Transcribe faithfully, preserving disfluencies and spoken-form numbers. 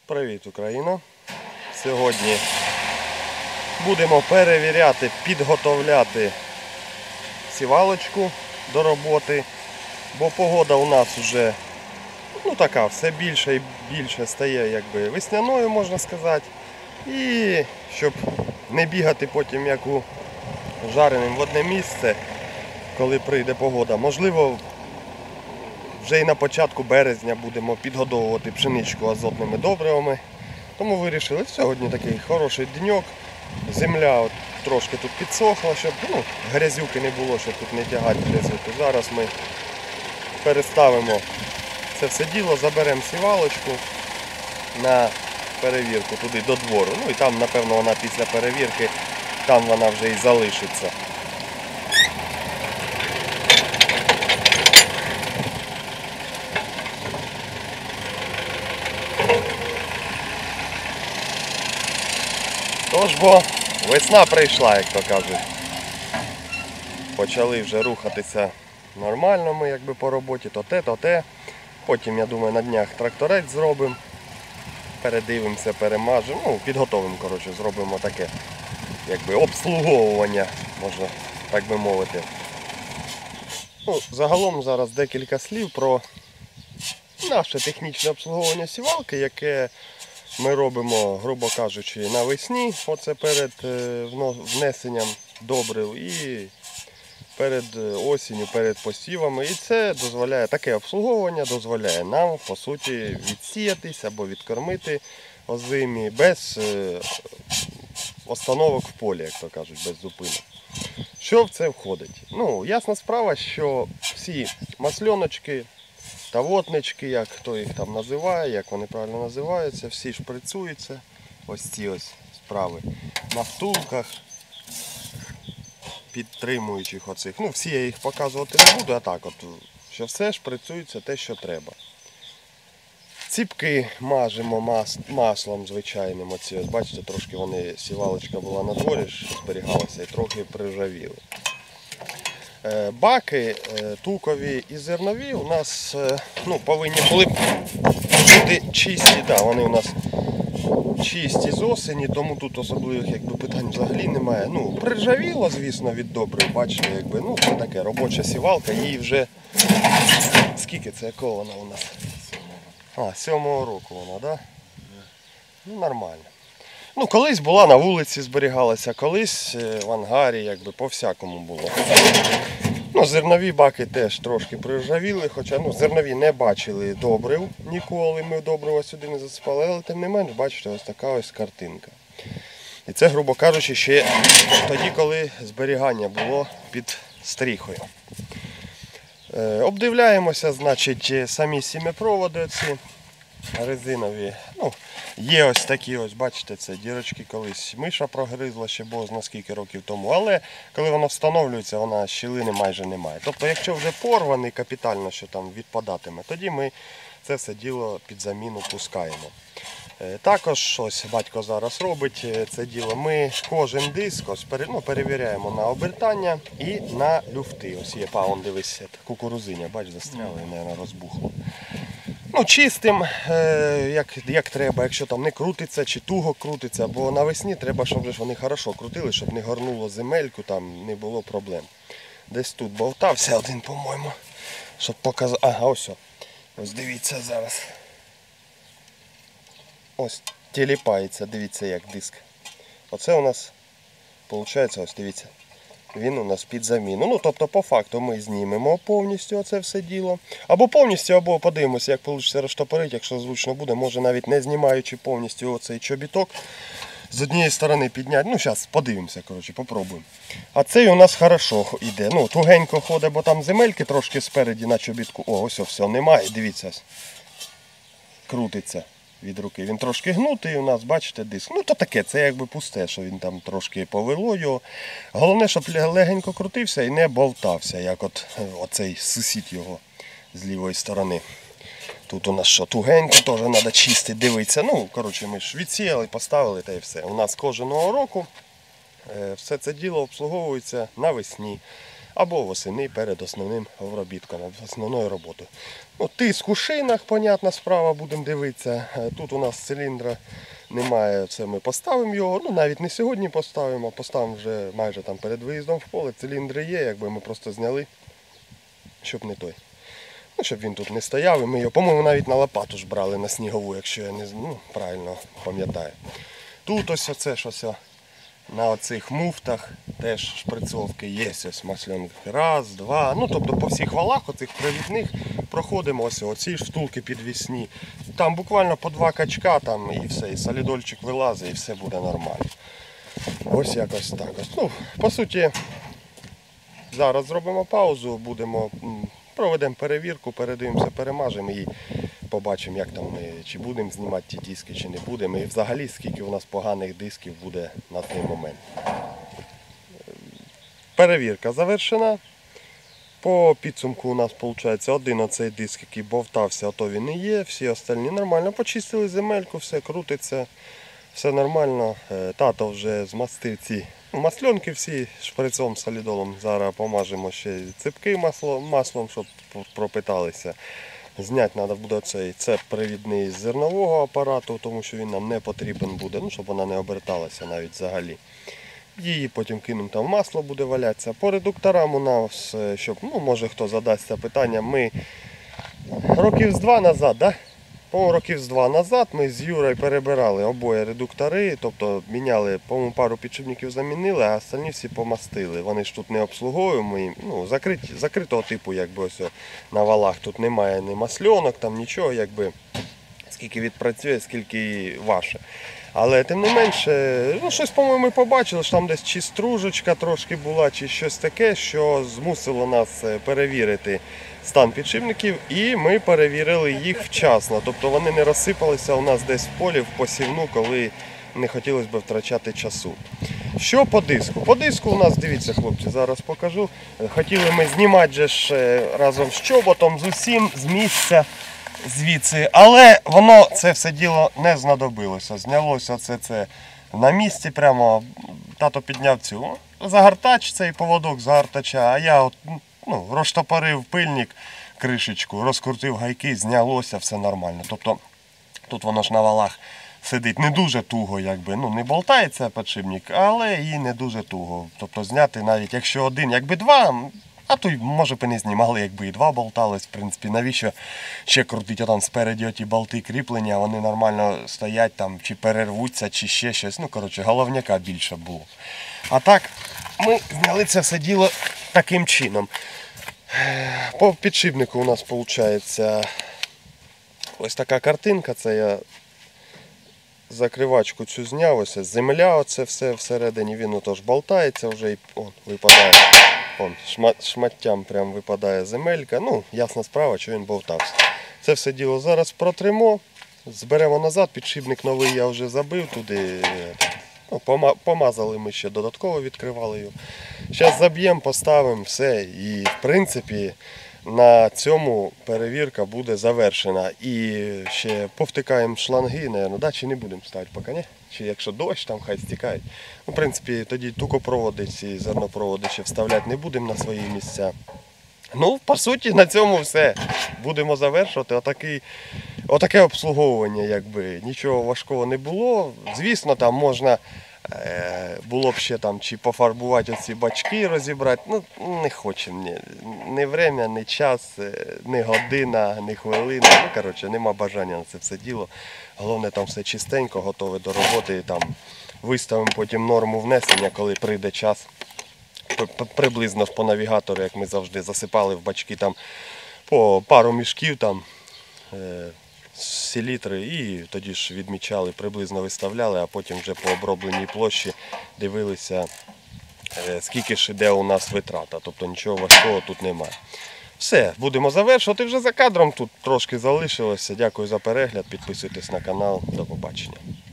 Привіт, Україна! Сьогодні будемо перевіряти, підготовляти сівалочку до роботи, бо погода у нас вже ну, така, все більше і більше стає якби весняною, можна сказати. І щоб не бігати потім як у жареним в одне місце, коли прийде погода, можливо, вже і на початку березня будемо підгодовувати пшеничку азотними добривами. Тому вирішили, сьогодні такий хороший деньок. Земля от трошки тут підсохла, щоб ну, грязюки не було, щоб тут не тягати грязюку. Зараз ми переставимо це все діло, заберемо сівалочку на перевірку туди до двору. Ну і там, напевно, вона після перевірки, там вона вже і залишиться. Тож бо весна прийшла, як то кажуть. Почали вже рухатися нормально ми якби по роботі, то те, то те. Потім, я думаю, на днях тракторець зробимо. Передивимося, перемажемо, ну, підготовимо, коротше, зробимо таке якби обслуговування, можна так би мовити. Ну, загалом зараз декілька слів про наше технічне обслуговування сівалки, яке ми робимо, грубо кажучи, навесні, оце перед внесенням добрив і перед осінню, перед посівами. І це дозволяє, таке обслуговування дозволяє нам, по суті, відсіятись або відкормити озимі без остановок в полі, як то кажуть, без зупинок. Що в це входить? Ну, ясна справа, що всі масльоночки, тавотнички, як хто їх там називає, як вони правильно називаються, всі шприцуються, ось ці ось справи, на втулках, підтримуючих оцих. Ну, всі я їх показувати не буду, а так от, що все шприцується те, що треба. Ціпки мажемо мас, маслом звичайним, оці, ось, бачите, трошки вони, сівалочка була на дворі, зберігалася і трохи приржавіли. Баки тукові і зернові у нас ну, повинні були бути чисті, да, вони у нас чисті з осені, тому тут особливих якби, питань взагалі немає. Ну, приржавіло, звісно, від добрив, бачите, якби, ну, це таке робоча сівалка, їй вже, скільки це, якого вона у нас? А, сьомого року вона, да? Ну, нормально. Ну, колись була на вулиці, зберігалася, колись в ангарі, якби по-всякому було. Ну, зернові баки теж трошки приржавіли, хоча ну, зернові не бачили добрив ніколи, ми добрива сюди не засипали, але тим не менш, бачите, ось така ось картинка. І це, грубо кажучи, ще тоді, коли зберігання було під стріхою. Е, обдивляємося, значить, самі сім'япроводи ці. Резинові. Ну, є ось такі, ось, бачите, це дірочки колись миша прогризла ще бозна скільки років тому, але коли вона встановлюється, вона щілини майже немає. Тобто, якщо вже порваний капітально, що там відпадатиме, тоді ми це все діло під заміну пускаємо. Також, ось батько зараз робить це діло, ми кожен диск ось, ну, перевіряємо на обертання і на люфти. Ось є, па, он дивись, кукурузиня, бач, застряла і, мабуть, розбухло. Ну, чистим, як, як треба, якщо там не крутиться чи туго крутиться, бо навесні треба, щоб вони хорошо крутили, щоб не горнуло земельку, там не було проблем. Десь тут болтався один, по-моєму, щоб показати. Ага, ось. Ось дивіться зараз. Ось тіліпається, дивіться як диск. Оце у нас, виходить, ось дивіться. Він у нас під заміну. Ну, тобто, по факту ми знімемо повністю оце все діло. Або повністю, або подивимося, як вийде розштопорити, якщо зручно буде. Може навіть не знімаючи повністю оцей чобіток, з однієї сторони підняти. Ну, зараз подивимося, коротше, попробуємо. А цей у нас хорошо йде. Ну, тугенько ходить, бо там земельки трошки спереді на чобітку. О, ось все, немає, дивіться. Крутиться від руки. Він трошки гнутий у нас, бачите, диск. Ну, то таке, це якби пусте, що він там трошки повело його. Головне, щоб легенько крутився і не болтався, як от оцей сусід його з лівої сторони. Тут у нас що, тугенько, теж треба чистити, дивитися. Ну, коротше, ми ж відсіяли, поставили та і все. У нас кожного року все це діло обслуговується навесні. або восени перед основним обробітком, основною роботою. Ну, тиск у шинах, понятна справа, будемо дивитися. Тут у нас циліндра немає, це ми поставимо його, ну навіть не сьогодні поставимо, а поставимо вже майже там перед виїздом в поле. Циліндри є, якби ми просто зняли, щоб не той. Ну, щоб він тут не стояв, і ми його, по-моєму, навіть на лопату ж брали на снігову, якщо я не ну, правильно пам'ятаю. Тут ось оце щось на оцих муфтах теж шприцовки є, ось масляних. Раз, два, ну тобто по всіх валах оцих провідних проходимо ось оці ж втулки підвісні. Там буквально по два качка там і все, і солідольчик вилазить, і все буде нормально. Ось якось так. Ось. Ну, по суті, зараз зробимо паузу, будемо, проведемо перевірку, передивимося, перемажемо і побачимо, як там ми, чи будемо знімати ті диски, чи не будемо. І взагалі, скільки у нас поганих дисків буде на цей момент. Перевірка завершена. По підсумку у нас виходить один оцей диск, який бовтався, а то він і є. Всі остальні нормально. Почистили земельку, все крутиться, все нормально. Тато вже змастив ці масльонки всі шприцом, солідолом. Зараз помажемо ще ципки маслом, маслом, щоб пропиталися. Зняти треба буде цей цеп привідний з зернового апарату, тому що він нам не потрібен буде, ну, щоб вона не оберталася навіть взагалі. Її потім кинемо, там масло буде валятися. По редукторам у нас, щоб, ну, може хто задасться питання, ми років з два назад, да? По років з два назад ми з Юрою перебирали обоє редуктори, тобто міняли, по-моєму, пару підшипників замінили, а остальні всі помастили. Вони ж тут не обслуговуємо, ну, закриті, закритого типу, якби ось на валах. Тут немає ні масльонок, там нічого, якби скільки відпрацює, скільки ваше. Але тим не менше, ну, щось, по-моєму, ми побачили, що там десь чи стружечка трошки була, чи щось таке, що змусило нас перевірити стан підшипників, і ми перевірили їх вчасно. Тобто вони не розсипалися у нас десь в полі, в посівну, коли не хотілося б втрачати часу. Що по диску? По диску у нас, дивіться, хлопці, зараз покажу. Хотіли ми знімати же ж разом з чоботом, з усім, з місця. Звідси, але воно це все діло не знадобилося. Знялося це, це на місці прямо. Тато підняв цю загортач, цей поводок загортача, а я от, ну, розтопорив пильник, кришечку, розкрутив гайки, знялося, все нормально. Тобто тут воно ж на валах сидить не дуже туго, якби, ну не болтається підшипник, але і не дуже туго. Тобто зняти навіть якщо один, якби два. А то, може б і не знімали, якби і два болтались, в принципі, навіщо ще крутити там спереді оті болти кріплення, вони нормально стоять там, чи перервуться, чи ще щось, ну, коротше, головняка більше було. А так, ми зняли це все діло таким чином. По підшипнику у нас, виходить, ось така картинка, це я закривачку цю зняв, ось земля, оце все всередині, він отож болтається вже і о, випадає. Вон, шматтям прям випадає земелька. Ну, ясна справа, що він болтався. Це все діло зараз протримо, зберемо назад, підшипник новий я вже забив туди. Ну, помазали ми ще, додатково відкривали його. Зараз заб'ємо, поставимо все. І в принципі на цьому перевірка буде завершена. І ще повтикаємо шланги, наверное, да? Чи не будемо ставити поки, ні? Чи якщо дощ, там хай стікають. Ну, в принципі, тоді тукопроводи ці зернопроводи ще вставляти не будемо на свої місця. Ну, по суті, на цьому все. Будемо завершувати. Отакий, отаке обслуговування, якби. Нічого важкого не було. Звісно, там можна було б ще там чи пофарбувати оці бачки, розібрати. Ну, не хочемо. Ні. Ні время, ні час, ні година, ні хвилина. Ну, коротше, нема бажання на це все діло. Головне, там все чистенько, готове до роботи. І там виставимо потім норму внесення, коли прийде час. Приблизно по навігатору, як ми завжди, засипали в бачки там по пару мішків, там селітри, і тоді ж відмічали, приблизно виставляли, а потім вже по обробленій площі дивилися, скільки ж іде у нас витрата. Тобто нічого важкого тут немає. Все, будемо завершувати вже за кадром, тут трошки залишилося. Дякую за перегляд, підписуйтесь на канал, до побачення.